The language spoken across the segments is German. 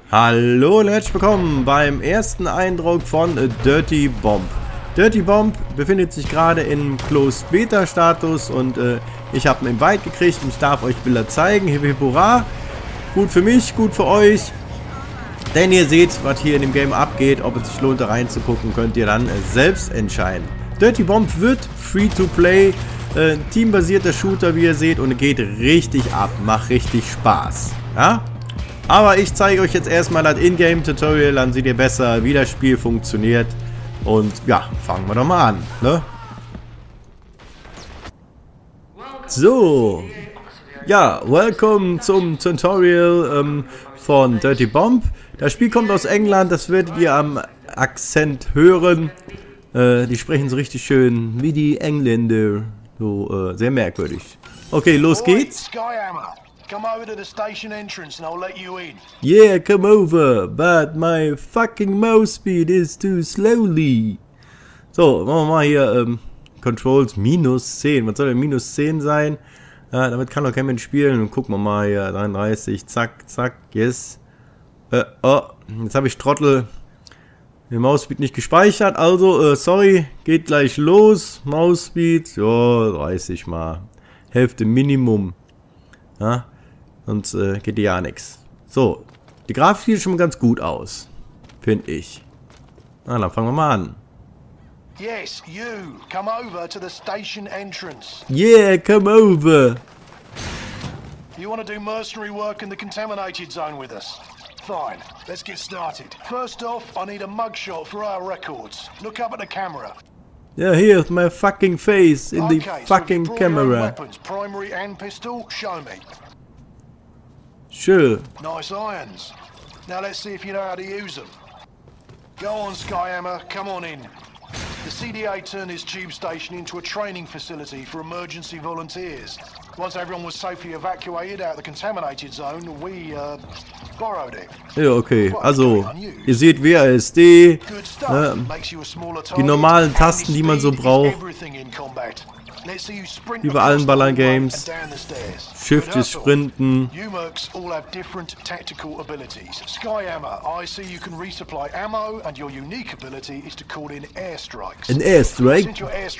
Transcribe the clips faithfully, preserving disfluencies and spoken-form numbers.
Hallo und herzlich willkommen beim ersten Eindruck von Dirty Bomb. Dirty Bomb befindet sich gerade in Closed Beta Status und äh, ich habe einen Invite gekriegt und ich darf euch Bilder zeigen. Hip hip hurra. Gut für mich, gut für euch. Denn ihr seht, was hier in dem Game abgeht. Ob es sich lohnt, da reinzugucken, könnt ihr dann äh, selbst entscheiden. Dirty Bomb wird Free-to-Play, äh, teambasierter Shooter, wie ihr seht, und geht richtig ab. Macht richtig Spaß. Ja? Aber ich zeige euch jetzt erstmal das Ingame-Tutorial, dann seht ihr besser, wie das Spiel funktioniert. Und ja, fangen wir doch mal an, ne? So. Ja, welcome zum Tutorial ähm, von Dirty Bomb. Das Spiel kommt aus England, das werdet ihr am Akzent hören. Äh, die sprechen so richtig schön wie die Engländer. So, äh, sehr merkwürdig. Okay, los geht's. Come over to the station entrance and I'll let you in. Yeah, come over, but my fucking mouse speed is too slowly. So, machen wir mal hier ähm, Controls minus zehn. Was soll denn minus zehn sein? Ja, damit kann doch kein Mensch spielen. Und gucken wir mal hier, dreiunddreißig, zack, zack, yes. Äh, oh, jetzt habe ich Trottel den Mausspeed nicht gespeichert. Also, äh, sorry, geht gleich los. Mausspeed, ja, dreißig mal. Hälfte Minimum. Ja. Sonst äh, geht ja nichts. So, die Grafik sieht schon mal ganz gut aus. Finde ich. Na, dann fangen wir mal an. Yes, you. Come over to the station entrance. Yeah, come over. You want to do mercenary work in the contaminated zone with us? Fine, let's get started. First off, I need a mugshot for our records. Look up at the camera. Yeah, here's my fucking face in okay, the fucking so your camera. Weapons, primary and pistol, show me. Sure. Nice irons. Now let's see if you know how to use them. Go on, Skyhammer, come on in. The C D A turned this tube station into a training facility for emergency volunteers. Once everyone was safely evacuated out of the contaminated zone, we uh, borrowed it. Ja, okay. Also, ihr seht W A S D, äh, die normalen Tasten, die man so braucht. Wie bei allen Ballern-Games. Shift ist Sprinten. Ein Airstrike?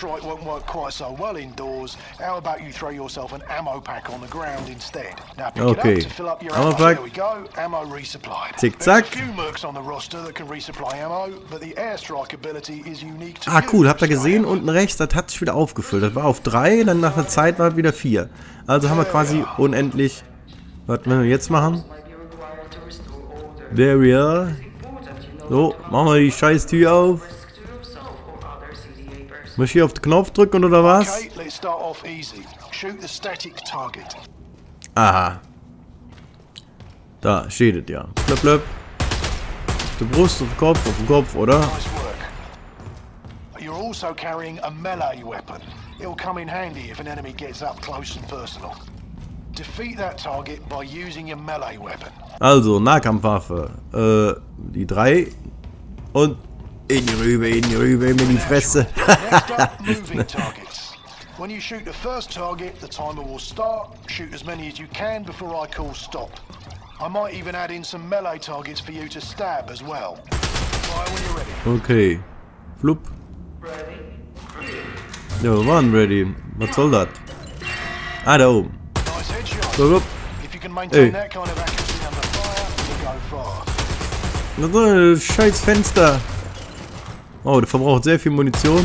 Okay. Ammo-Pack. Zick-Zack. Ah, cool. Habt ihr gesehen? Unten rechts, das hat sich wieder aufgefüllt. Das war auf drei, dann nach einer Zeit war es wieder vier. Also haben wir quasi unendlich. Was wir jetzt machen? There we are. So, machen wir die scheiß Tür auf. Muss ich hier auf den Knopf drücken oder was? Aha. Da steht es ja. Blöp, blöp. Auf der Brust, auf den Kopf, auf den Kopf, oder? You're also carrying a melee weapon. It'll come in handy if an enemy gets up close and personal. Defeat that target by using your melee weapon. Also, Nahkampfwaffe. Äh, die drei. Und in die Rübe, in die Rübe, in die Fresse. Next up, moving targets. When you shoot the first target, the timer will start. Shoot as many as you can before I call stop. I might even add in some melee targets for you to stab as well. Fire when you're ready. Okay. Flup. Ja, wir waren ready. Was soll das? Ah, da oben. So, ey. Das ist ein scheiß Fenster. Oh, der verbraucht sehr viel Munition.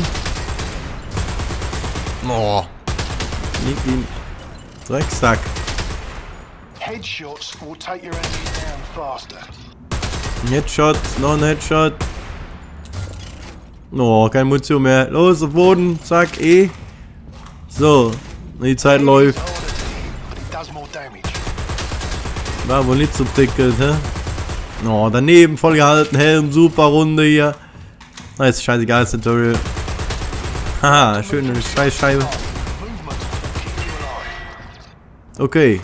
Oh. Nick ihn. Drecksack. Headshots will take your enemies down faster. Headshot, noch ein Headshot. Oh, keine Munition mehr. Los, auf Boden. Zack, E. So, die Zeit läuft. War wohl nicht so prickelt, hä? Oh, daneben voll gehalten. Helm, super Runde hier. Na, ist scheißegal, das Tutorial. Haha, schöne Scheißscheibe. Okay.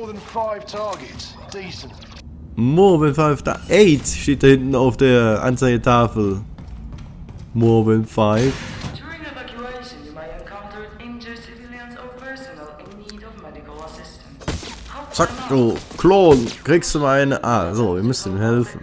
More than five. Da eight steht da hinten auf der Anzeigetafel. More than five. During evacuation, you might encounter injured civilians or personnel in need of medical assistance. Zack, du Klon. Kriegst du mal eine... Ah, so, wir müssen ihm helfen.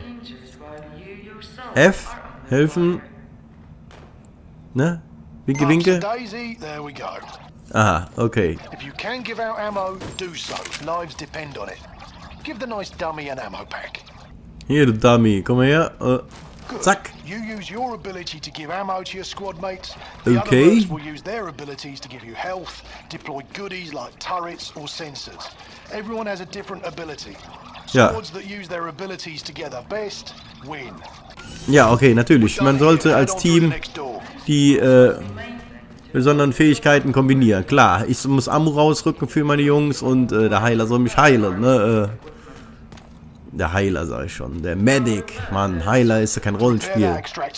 F. Helfen. Ne? Winke, winke. Daisy, there we go. Aha, okay. If you can give out ammo, do so. Lives depend on it. Give the nice dummy an ammo pack. Hier, du Dummy. Komm mal her. Uh, zack. You use your ability to give ammo to your squad mates. The Okay. other mercs will use their abilities to give you health, deploy goodies like turrets or sensors. Everyone has a different ability. Ja. Squads that use their abilities together best win. Ja, okay, natürlich. Man sollte als Team die äh, besonderen Fähigkeiten kombinieren. Klar, ich muss Ammo rausrücken für meine Jungs und äh, der Heiler soll mich heilen, ne? Äh, der Heiler, sag ich schon. Der Medic. Mann, Heiler ist ja kein Rollenspiel.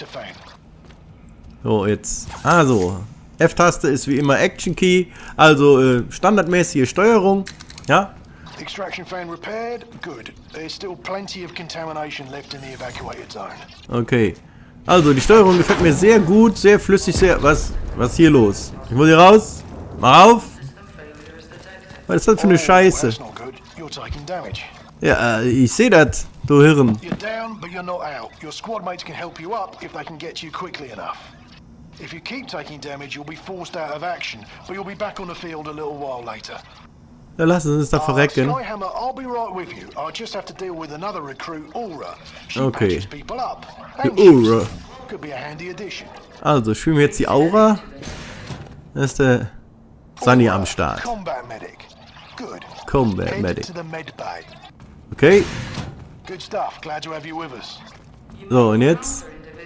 So, jetzt. Also, F-Taste ist wie immer Action Key. Also, äh, standardmäßige Steuerung. Ja. Extraction fan repaired. Good. There's still plenty of contamination left in the evacuated zone. Okay. Also, die Steuerung gefällt mir sehr gut, sehr flüssig, sehr... Was, was ist hier los? Ich muss hier raus. Mach auf. Was ist das für eine Scheiße? That's not good. You're taking damage. Ja, äh, ich sehe das, du Hirn. You're down, but you're not out. Your squad mates can help you up if they can get you quickly enough. If you keep taking damage, you'll be forced out of action, but you'll be back on the field a little while later. Ja, lassen Sie uns da Uh, verrecken. Skyhammer, I'll be right with you. I just have to deal with another recruit, Aura. She Okay. patches people up. Die And shifts. Aura. Could be a handy addition. Also, spielen wir jetzt die Aura. Da ist der Sunny am Start. Combat medic. Good. Combat Head Medic. to the med bay. Okay. Good stuff. Glad to have you with us. So, und jetzt?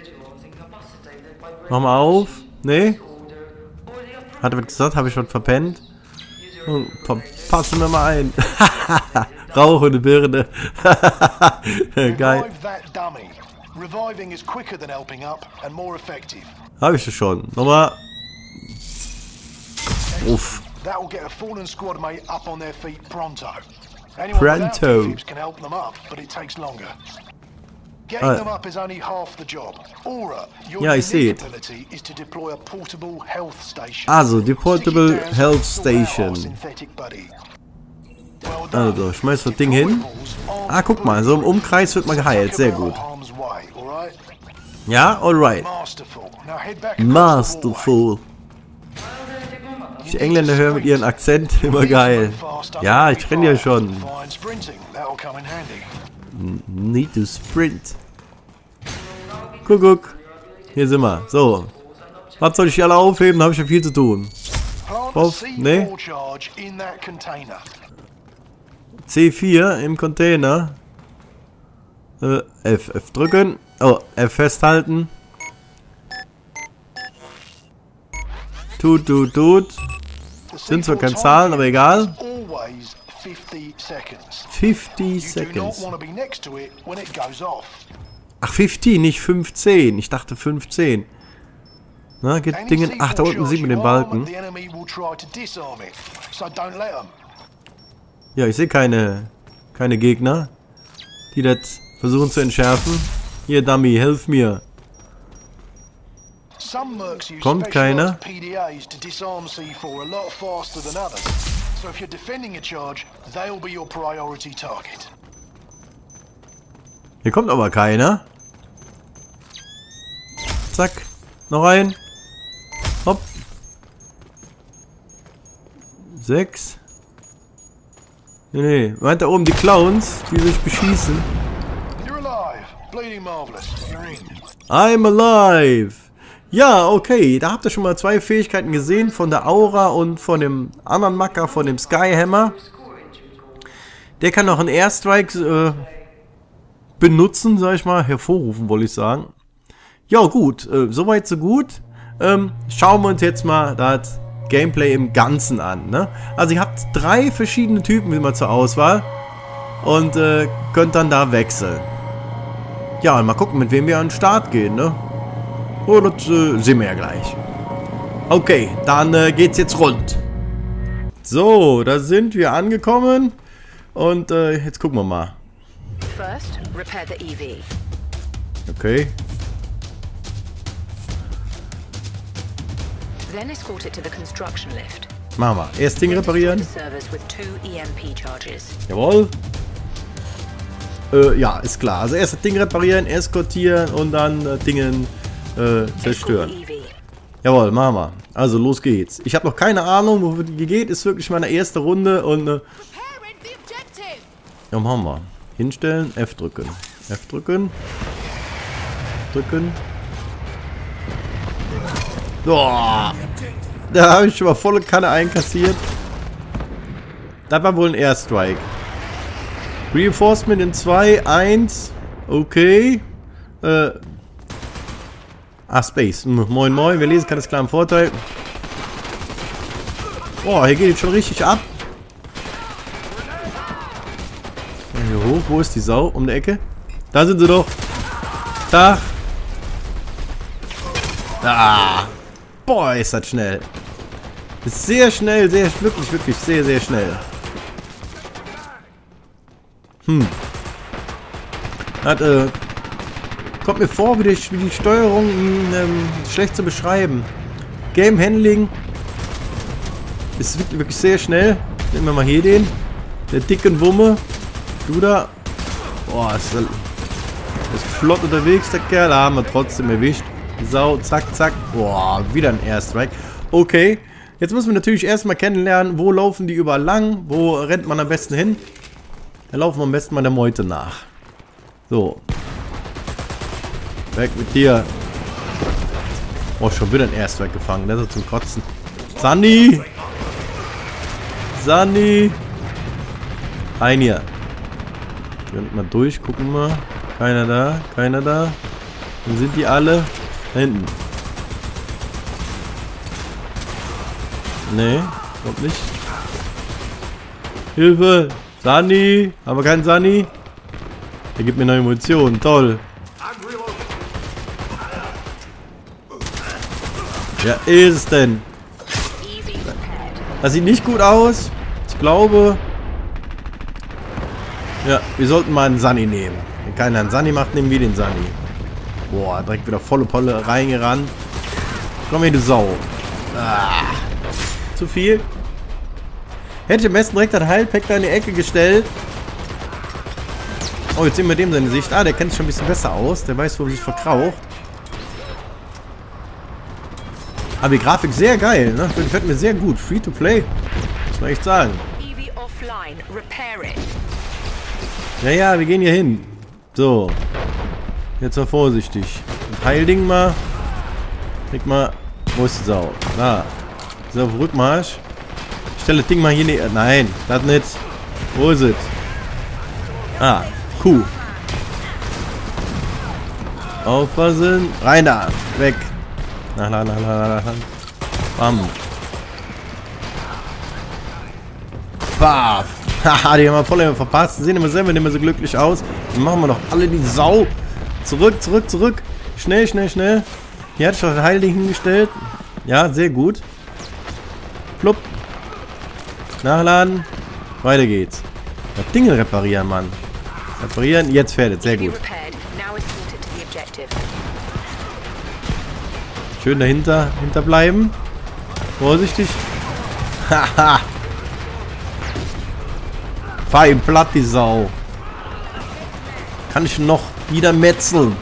Mach mal auf. Nee? Hat er was gesagt? Habe ich was verpennt? Oh, verpassen wir mal ein. Rauchende Birne. Geil. Revive that dummy. Reviving is quicker than helping up and more effective. Habe ich das schon. Nochmal. Uff. That will get a fallen squad mate up on their feet pronto. Anyone without Pronto. defibs can help them up, but it takes longer. Getting Ah. them up is only half the job. Aura, your Ja, ich sehe unique es. ability is to deploy a portable health station. Also, die Portable Stick it down, Health sort out our Station. synthetic buddy. Well done. Also, schmeiß das Ding hin. Ah, guck mal, so im Umkreis wird man geheilt. Sehr gut. Harm's way, all right? Ja, alright. Masterful. Now head back across the hallway. Masterful. Die Engländer hören mit ihrem Akzent immer geil. Ja, ich trenne ja schon. Fine sprinting. That'll come in handy. Need to sprint. Guck, guck. Hier sind wir. So. Was soll ich hier alle aufheben? Da habe ich ja viel zu tun. Plant Auf, C nee. four charge in that container. C vier im Container. Äh, F, F drücken. Oh, F festhalten. Tut, tut, tut. The Sind zwar C four keine Zahlen, time aber egal. is always fifty seconds. fifty You do not seconds. want to be next to it when it goes off. Ach, fünfzehn, nicht fünfzehn. Ich dachte fünfzehn. Na, geht Any Dingen. C Ach, da four unten sieht man charge den you arm, Balken. the enemy will try to disarm it. So don't let them. Ja, ich sehe keine, keine Gegner, die das versuchen zu entschärfen. Hier, Dummy, hilf mir. Some mercs use Kommt keiner. specialized P D As to disarm C four a lot faster than others. So if you're defending a charge, they'll be your priority target. Hier kommt aber keiner. Zack. Noch ein. Hopp. Sechs. Nee, nee. Meint da oben die Clowns, die sich beschießen. You're alive. Bleeding marvelous. You're in. I'm alive. Ja, okay. Da habt ihr schon mal zwei Fähigkeiten gesehen. Von der Aura und von dem anderen Macker, von dem Skyhammer. Der kann noch einen Airstrike äh, benutzen, sag ich mal. Hervorrufen, wollte ich sagen. Ja, gut. Äh, Soweit, so gut. Ähm, schauen wir uns jetzt mal das Gameplay im Ganzen an. Ne? Also ihr habt drei verschiedene Typen immer zur Auswahl. Und äh, könnt dann da wechseln. Ja, mal gucken, mit wem wir an den Start gehen, ne? Oh, das äh, sehen wir ja gleich. Okay, dann äh, geht's jetzt rund. So, da sind wir angekommen. Und äh, jetzt gucken wir mal. First, repair the E V. Okay. Then escort it to the construction lift. Machen wir. Erst Ding reparieren. Servers with two E M P charges. Jawohl. Äh, ja, ist klar. Also erst das Ding reparieren, eskortieren und dann äh, Dingen äh, zerstören. Escort E V. Jawohl, machen wir. Also los geht's. Ich habe noch keine Ahnung, wofür die geht. Ist wirklich meine erste Runde und äh, ja, machen wir. Hinstellen, F drücken. F drücken. Drücken. Boah. Da habe ich schon mal volle Kanne einkassiert. Das war wohl ein Airstrike. Reinforcement in zwei, eins. Okay. Äh. Ah, Space. Moin, moin. Wer lesen kann, ist klar im Vorteil. Boah, hier geht es schon richtig ab. Hier hoch. Wo ist die Sau? Um die Ecke. Da sind sie doch. Tag. Ah. Boah, ist das schnell. Ist sehr schnell, sehr, wirklich, wirklich, sehr, sehr schnell. Hm. Das, äh, kommt mir vor, wie die, wie die Steuerung ähm, schlecht zu beschreiben. Game Handling ist wirklich, wirklich sehr schnell. Nehmen wir mal hier den. Der dicken Wumme. Du da. Boah, ist, ist flott unterwegs, der Kerl. Da haben wir trotzdem erwischt. Sau, zack, zack. Boah, wieder ein Airstrike. Okay. Jetzt müssen wir natürlich erstmal kennenlernen, wo laufen die überall lang. Wo rennt man am besten hin? Da laufen wir am besten mal der Meute nach. So. Weg mit dir. Oh, schon wieder ein Airstrike gefangen. Das ist zum Kotzen. Sunny! Sunny! Ein hier. Gehen wir mal durch, gucken wir. Keiner da, keiner da. Dann sind die alle da hinten. Nee, kommt nicht. Hilfe! Sunny! Haben wir keinen Sunny? Der gibt mir neue Munition. Toll. Ja, ist es denn? Das sieht nicht gut aus. Ich glaube... Ja, wir sollten mal einen Sunny nehmen. Wenn keiner einen Sunny macht, nehmen wir den Sunny. Boah, direkt wieder volle Polle reingerannt. Komm her, du Sau. Ah, zu viel. Hätte ich am besten direkt das Heilpack da in die Ecke gestellt. Oh, jetzt sehen wir dem seine Sicht. Ah, der kennt sich schon ein bisschen besser aus. Der weiß, wo er sich verkraucht. Aber die Grafik sehr geil, ne? Gefällt mir sehr gut. Free to play. Muss man echt sagen. Ja, ja, wir gehen hier hin. So. Jetzt mal vorsichtig. Das Heilding mal. Klick mal. Wo ist die Sau? Da. So, auf Rückmarsch. Ich stelle das Ding mal hier näher. Nein, das nicht. Wo ist es? Ah, Kuh. Aufpassen. Rein da. Weg. Na, na, na, na, na, na. Bam. Bam. Haha, die haben wir voll verpasst. Sehen immer selber nicht mehr so glücklich aus. Dann machen wir doch alle die Sau. Zurück, zurück, zurück. Schnell, schnell, schnell. Hier hat schon das Heilding hingestellt. Ja, sehr gut. Plupp. Nachladen. Weiter geht's. Das Ding reparieren, Mann. Reparieren. Jetzt fährt es. Sehr gut. Schön dahinter hinterbleiben. Vorsichtig. Haha. Fahr ihm platt, die Sau. Kann ich noch wieder metzeln.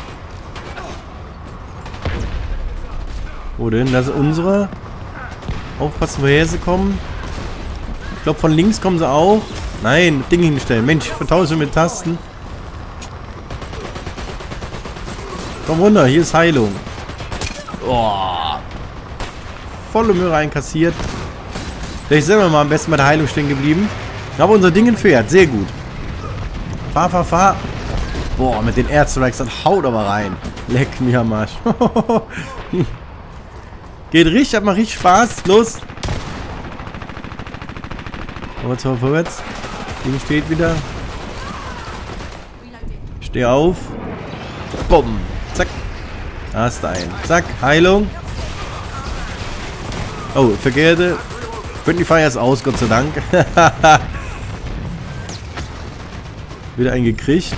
Wo denn? Das ist unsere. Aufpassen, woher sie kommen. Ich glaube, von links kommen sie auch. Nein, Ding hinstellen. Mensch, ich vertausche mit Tasten. Komm runter, hier ist Heilung. Oh. Volle Mühe reinkassiert. Vielleicht selber mal am besten bei der Heilung stehen geblieben. Aber unser Ding fährt. Sehr gut. Fahr, fahr, fahr. Boah, mit den Airstrikes, das haut aber rein. Leck mir am Arsch. Geht richtig, hat mal richtig Spaß. Los. Vorwärts, vorwärts. Ding steht wieder. Steh auf. Bumm. Zack. Da ist ein. Zack. Heilung. Oh, verkehrte. Friendly Fire ist aus, Gott sei Dank. Wieder einen gekriegt.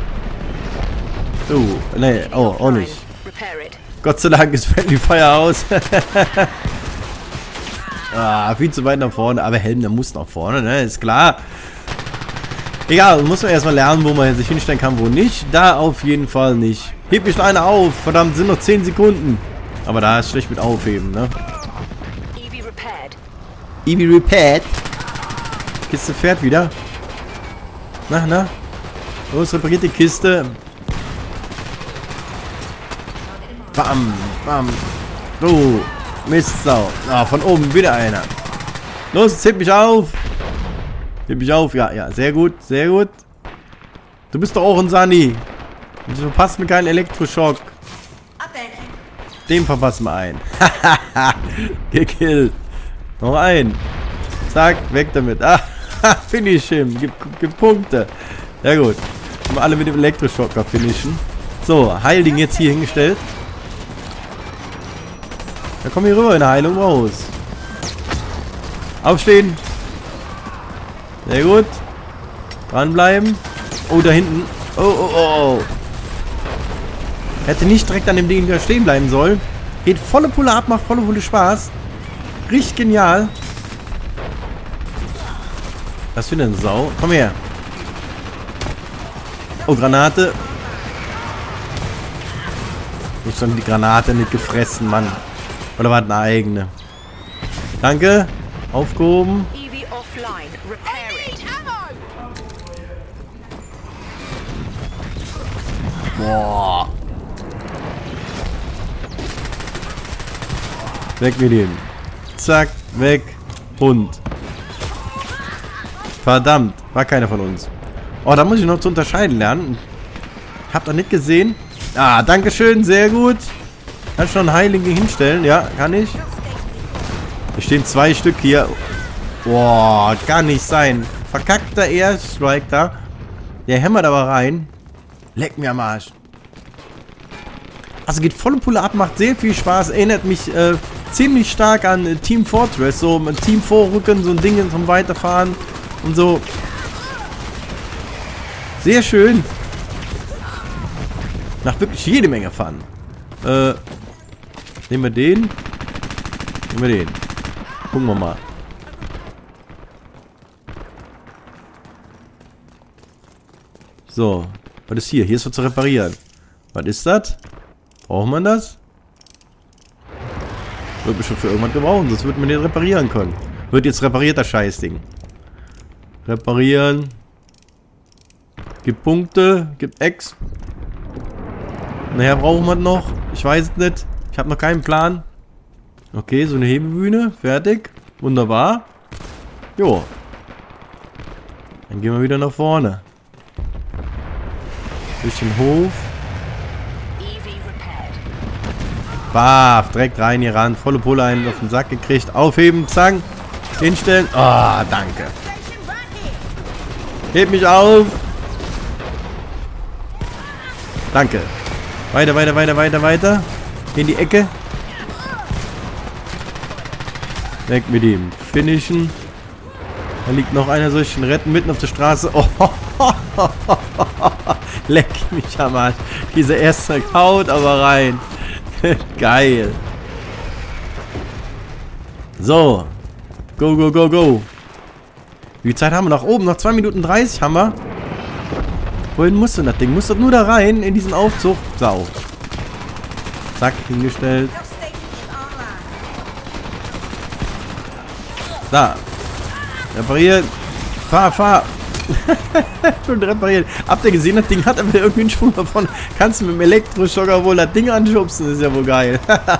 Oh, nee, oh, auch nicht. Gott sei Dank ist Friendly Fire aus. Ah, viel zu weit nach vorne. Aber Helm, der muss nach vorne, ne? Ist klar. Egal, muss man erstmal lernen, wo man sich hinstellen kann, wo nicht. Da auf jeden Fall nicht. Heb mich einer auf. Verdammt, sind noch zehn Sekunden. Aber da ist schlecht mit aufheben, ne? E V repaired. E V repaired. Kiste fährt wieder. Na, na. Los, repariert die Kiste. Bam, bam. So, Mistsau. Ah, von oben wieder einer. Los, heb mich auf. Heb mich auf. Ja, ja, sehr gut, sehr gut. Du bist doch auch ein Sunny. Du verpasst mir keinen Elektroschock. Dem verpassen wir ein. Hahaha. Gekillt. Noch ein. Zack, weg damit. Ah, finish him. Gib, gib Punkte. Ja gut. Können wir alle mit dem Elektroschocker finishen. So, Heilding jetzt hier hingestellt. Da kommen wir rüber in der Heilung raus. Aufstehen. Sehr gut. Dranbleiben. Oh, da hinten. Oh, oh, oh, oh. Hätte nicht direkt an dem Ding stehen bleiben sollen. Geht volle Pulle ab, macht volle Pulle Spaß. Richtig genial. Was für eine Sau. Komm her. Oh, Granate. Ich schon die Granate nicht gefressen, Mann. Oder war das eine eigene? Danke. Aufgehoben. E V offline. Repair it. Boah. Weg mit ihm. Zack, weg. Hund. Verdammt. War keiner von uns. Oh, da muss ich noch zu unterscheiden lernen. Habt ihr nicht gesehen? Ah, dankeschön. Sehr gut. Kann ich noch ein Heilige hinstellen? Ja, kann ich. Hier stehen zwei Stück hier. Boah, kann nicht sein. Verkackter Airstrike da. Der hämmert aber rein. Leck mir am Arsch. Also geht volle Pulle ab, macht sehr viel Spaß. Erinnert mich äh, ziemlich stark an äh, Team Fortress. So ein Team Vorrücken, so ein Ding zum Weiterfahren und so. Sehr schön. Macht wirklich jede Menge Fun. Äh, nehmen wir den. Nehmen wir den. Gucken wir mal. So. Was ist hier? Hier ist was zu reparieren. Was ist das? Braucht man das? Wird bestimmt für irgendwas gebrauchen, sonst wird man den reparieren können. Wird jetzt repariert, das Scheißding. Reparieren. Gibt Punkte. Gibt X. Naja, brauchen wir noch. Ich weiß es nicht. Ich habe noch keinen Plan. Okay, so eine Hebebühne. Fertig. Wunderbar. Jo. Dann gehen wir wieder nach vorne. Durch den Hof. Baf, direkt rein hier ran. Volle Pulle einen auf den Sack gekriegt. Aufheben, zack. Hinstellen. Ah, oh, danke. Heb mich auf. Danke. Weiter, weiter, weiter, weiter, weiter. In die Ecke. Weg mit ihm. Finishen. Da liegt noch einer, soll ich ihn retten? Mitten auf der Straße. Oh, leck mich am Arsch. Dieser erste haut aber rein. Geil. So. Go, go, go, go. Wie viel Zeit haben wir nach oben? Noch zwei Minuten dreißig haben wir. Wohin muss denn das Ding? Muss das nur da rein in diesen Aufzug? Sau. Zack, hingestellt. Da. Repariert. Fahr, fahr. Schon repariert. Habt ihr gesehen, das Ding hat aber irgendwie einen Schwung davon. Kannst du mit dem Elektroschocker wohl das Ding anschubsen? Das ist ja wohl geil.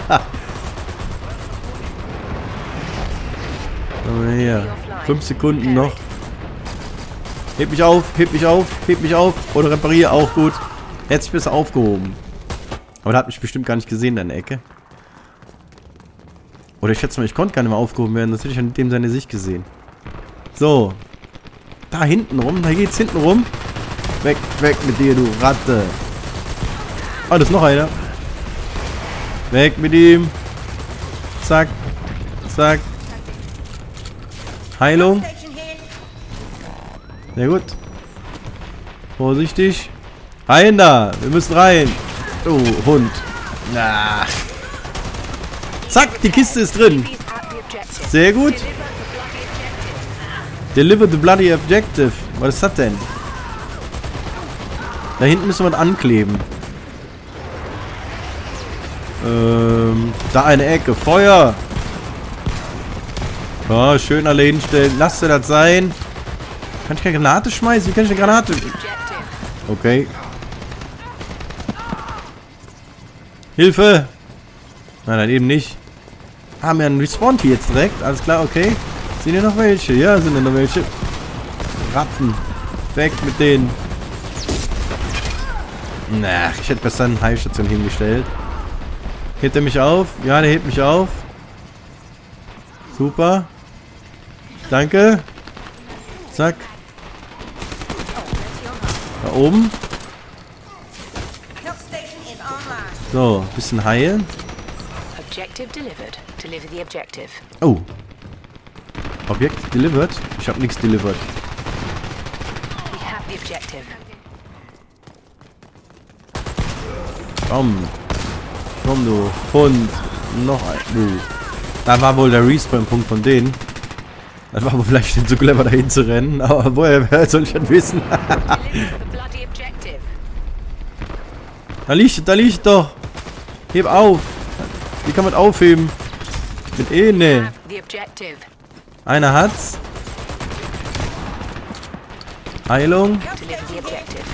Hier. Fünf Sekunden noch. Heb mich auf, heb mich auf, heb mich auf. Oder repariere auch gut. Jetzt bist du aufgehoben. Aber der hat mich bestimmt gar nicht gesehen in der Ecke. Oder ich schätze mal, ich konnte gar nicht mehr aufgehoben werden. Das hätte ich an dem seine Sicht gesehen. So. Da hinten rum. Da geht's hinten rum. Weg, weg mit dir, du Ratte. Oh, da ist noch einer. Weg mit ihm. Zack. Zack. Heilung. Sehr gut. Vorsichtig. Rein da. Wir müssen rein. Oh, Hund. Na. Zack, die Kiste ist drin. objective. Sehr gut. Deliver the bloody objective. Deliver the bloody objective. Was ist das denn? Da hinten müssen wir was ankleben. Ähm, da eine Ecke. Feuer. Oh, schön alle hinstellen. Lasst ihr das sein. Kann ich keine Granate schmeißen? Wie kann ich eine Granate... Objective. Okay. Hilfe! Nein, dann eben nicht. Haben wir einen Respawn hier jetzt direkt. Alles klar, okay. Sind hier noch welche? Ja, sind hier noch welche. Ratten. Weg mit denen. Na, ich hätte besser eine Heilstation hingestellt. Hebt er mich auf? Ja, der hebt mich auf. Super. Danke. Zack. Da oben. So, bisschen heilen. Objective delivered. Deliver the objective. Oh. Objekt delivered? Ich habe nichts delivered. We have the objective. Komm. Komm, du Hund. Noch ein. Du. Da war wohl der Respawn-Punkt von denen. Das war wohl vielleicht nicht so clever dahin zu rennen, aber woher soll ich das wissen? Deliver the bloody objective. Da liegt, da liegt doch. Heb auf. Wie kann man aufheben? Mit E, ne. Have the objective. Einer hat's. Heilung. Deliver the objective.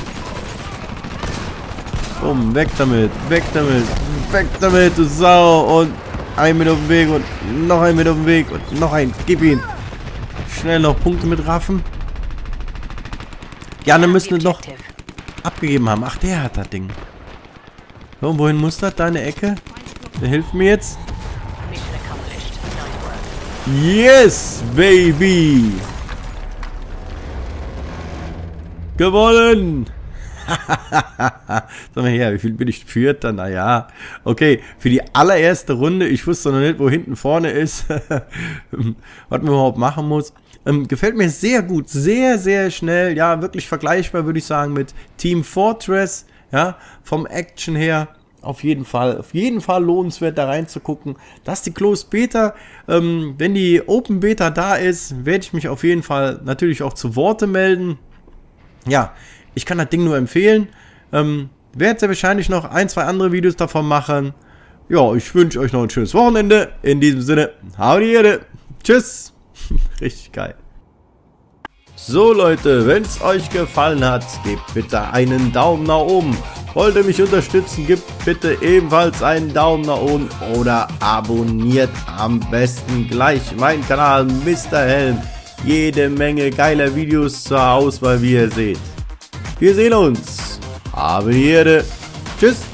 Bumm, weg damit. Weg damit. Weg damit, du Sau. Und ein mit auf dem Weg und noch ein mit auf dem Weg und noch ein. Gib ihn. Schnell noch Punkte mit raffen. Die anderen müssen noch abgegeben haben. Ach, der hat das Ding. So, und wohin muss das? Deine Ecke? Der hilft mir jetzt. Mission accomplished. Nice work. Yes, baby. Gewonnen. Sag mal her, wie viel bin ich Vierter? Naja, okay, für die allererste Runde, ich wusste noch nicht, wo hinten vorne ist, was man überhaupt machen muss. Ähm, gefällt mir sehr gut, sehr, sehr schnell, ja, wirklich vergleichbar, würde ich sagen, mit Team Fortress, ja, vom Action her, auf jeden Fall, auf jeden Fall lohnenswert, da reinzugucken. Das ist die Closed Beta, ähm, wenn die Open Beta da ist, werde ich mich auf jeden Fall natürlich auch zu Worte melden. Ja, ich kann das Ding nur empfehlen. Ähm, werde sehr wahrscheinlich noch ein, zwei andere Videos davon machen. Ja, ich wünsche euch noch ein schönes Wochenende. In diesem Sinne, hau die Erde. Tschüss. Richtig geil. So Leute, wenn es euch gefallen hat, gebt bitte einen Daumen nach oben. Wollt ihr mich unterstützen, gebt bitte ebenfalls einen Daumen nach oben oder abonniert am besten gleich meinen Kanal Mister Helm. Jede Menge geiler Videos zur Auswahl, wie ihr seht. Wir sehen uns. Habe die Ehre. Tschüss.